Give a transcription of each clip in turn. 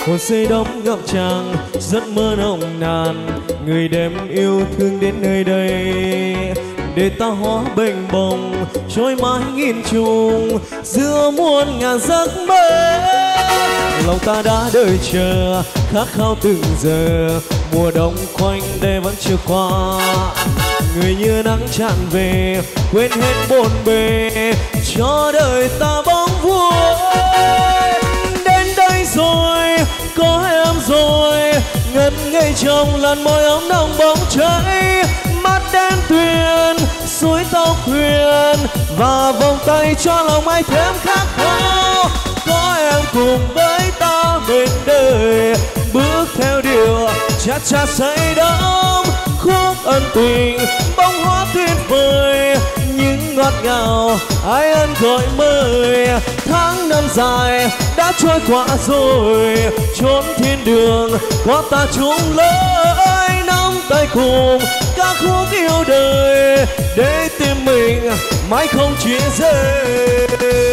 Hồn say đắm ngập tràn giấc mơ nồng nàn, người đem yêu thương đến nơi đây để ta hóa bềnh bồng trôi mãi nghìn trùng giữa muôn ngàn giấc mơ. Lòng ta đã đợi chờ khát khao từng giờ, mùa đông quanh đây vẫn chưa qua. Người như nắng tràn về quên hết bộn bề, cho đời ta bóng vui. Đến đây rồi có em rồi, ngất ngây trong làn môi ấm nồng bóng cháy. Mắt đen tuyền suối tóc huyền và vòng tay cho lòng ai thêm khát khao. Có em cùng với ta bên đời, bước theo điều cha cha say đắm. Khúc ân tình bông hoa tuyệt vời, những ngọt ngào ai ân gọi mời. Tháng năm dài đã trôi qua rồi, chốn thiên đường có ta chung lối. Nắm tay cùng ca khúc yêu đời, để tim mình mãi không chia rẽ.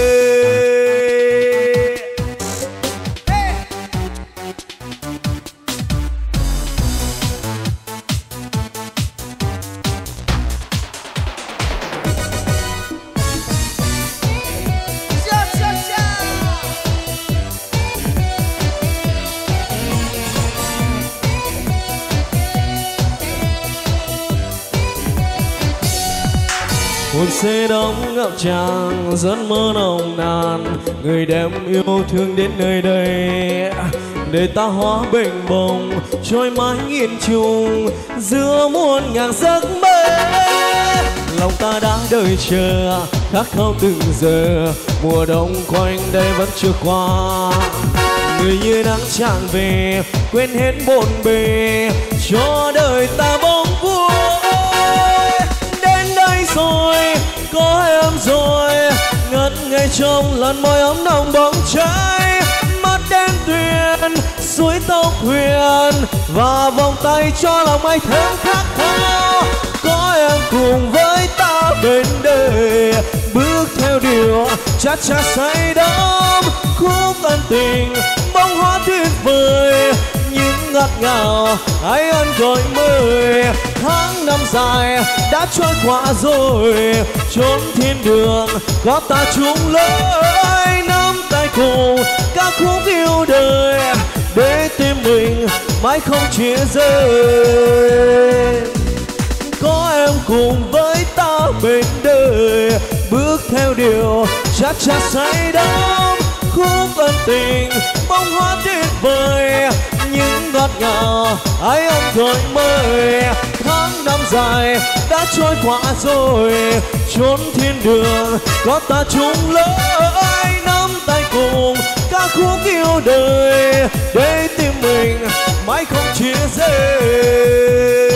Hồn say đắm ngập tràn giấc mơ nồng nàn, người đem yêu thương đến nơi đây để ta hóa bềnh bồng trôi mãi nghìn trùng giữa muôn ngàn giấc mơ. Lòng ta đã đợi chờ khát khao từng giờ, mùa đông quanh đây vẫn chưa qua. Người như nắng tràn về quên hết bộn bề, cho đời ta bóng vui. Đến đây rồi có em rồi, ngất ngây trong làn môi ấm nồng bóng cháy. Mắt đen tuyền suối tóc huyền và vòng tay cho lòng ai thêm khát khao. Có em cùng với ta bên đời, bước theo điều cha cha say đắm. Khúc ân tình bông hoa tuyệt vời, những ngọt ngào ai ân gọi mời. Tháng năm dài đã trôi qua rồi, chốn thiên đường có ta chung lối. Nắm tay cùng ca khúc yêu đời, để tim mình mãi không chia rẽ. Có em cùng với ta bên đời, bước theo điều cha cha say đắm. Khúc ân tình bông hoa tuyệt vời, những ngọt ngào ai ân gọi mời. Tháng năm dài đã trôi qua rồi, chốn thiên đường có ta chung lối. Nắm tay cùng ca khúc yêu đời, để tim mình mãi không chia rẽ.